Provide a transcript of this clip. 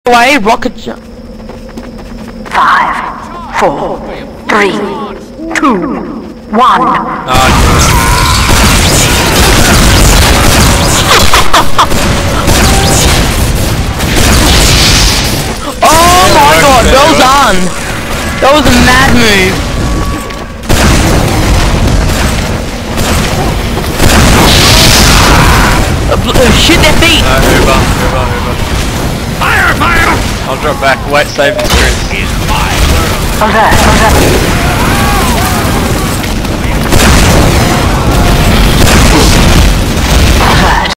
Away, rocket jump. 5, 4, 3, 2, 1. Oh my god, well done! That was a mad move. Shoot their feet! No, Hoover. Fire! I'll drop back. Wait, save the screen. Over there.